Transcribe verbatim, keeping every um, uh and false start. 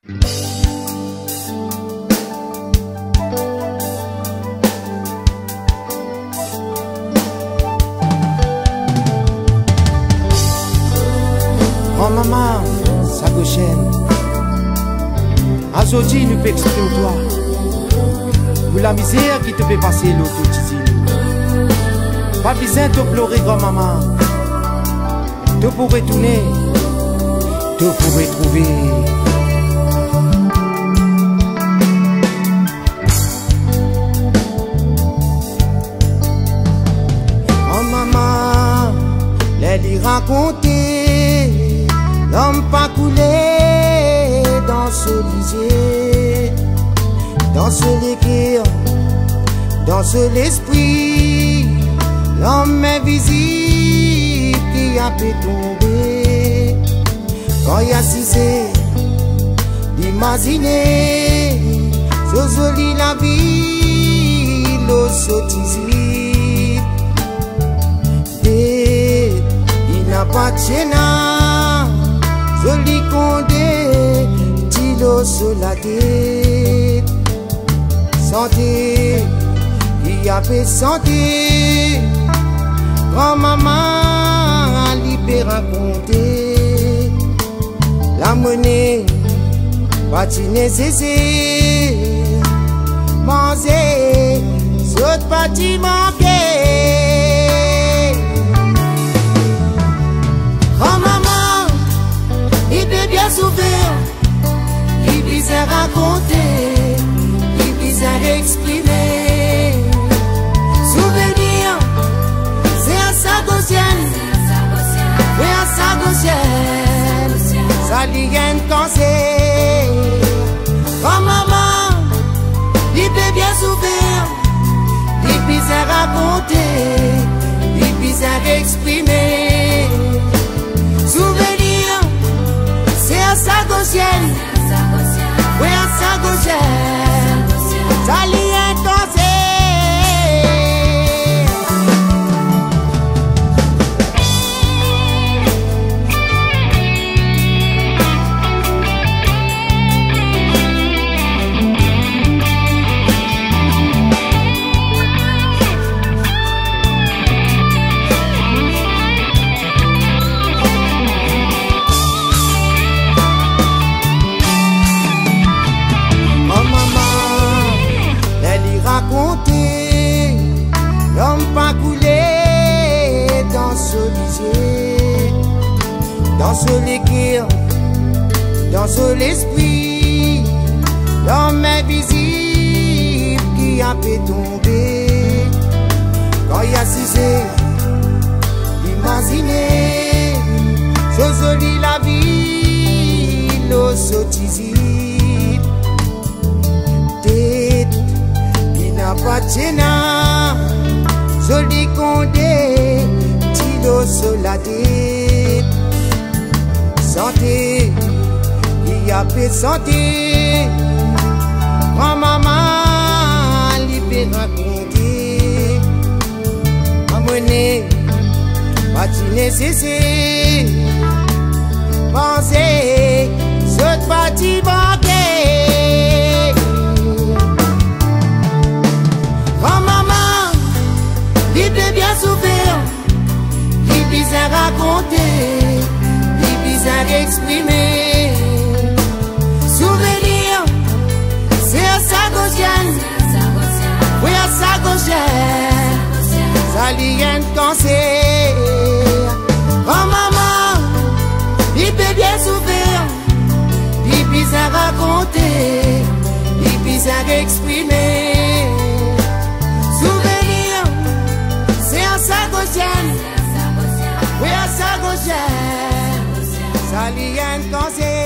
Oh maman, ça gauchaine. Aujourd'hui, nous peut exprimer toi. Pour la misère qui te fait passer l'autre tisine. Pas besoin de pleurer grand maman. Tu pourrais tourner, tu pourrais trouver. Oh maman, les lui raconter, l'homme pas coulé dans ce lycée, dans ce l'équerre, dans ce l'esprit, l'homme invisible qui a fait tomber. Quand il y a cissé, d'imaginer, ce joli la vie, l'eau sottise. Il n'a pas de chéna, joli condé, tilo sur la tête. Santé, il a fait santé, grand-maman lui peut raconter. La monnaie, pas nécessaire, manger, saute pas manquer. Grand-maman, il peut bien s'ouvrir, il peut raconter, il peut exprimer. Souvenir, c'est un sagocienne, oui un sagocienne, ça lui gagne cancer. Grand-maman, il peut bien s'ouvrir, il peut raconter, il peut exprimer. Souvenir, c'est un sagocienne, oui un sagocienne, ça lui gagne cancer. L'homme pas coulé dans ce lycée, dans ce l'équerre, dans ce l'esprit, l'homme invisible qui a fait tomber. Quand il y a cissé, imaginer, ce joli la vie, l'eau sottise. Pas de chéna, joli condé, tilo sur la tête. Santé, il y a peu de santé, grand-maman lui peut raconter. Ma monnaie, pas de nécessaire, penser, saute pas d'y manquer. Il peut bien s'ouvrir, il peut raconter, il peut exprimer. Souvenir, c'est un sagocienne, oui un sagocienne, ça lui gagne cancer. Grand-maman, il peut bien s'ouvrir, il peut raconter, il peut exprimer. Oui, à sa gauche, ça lui a un cancer.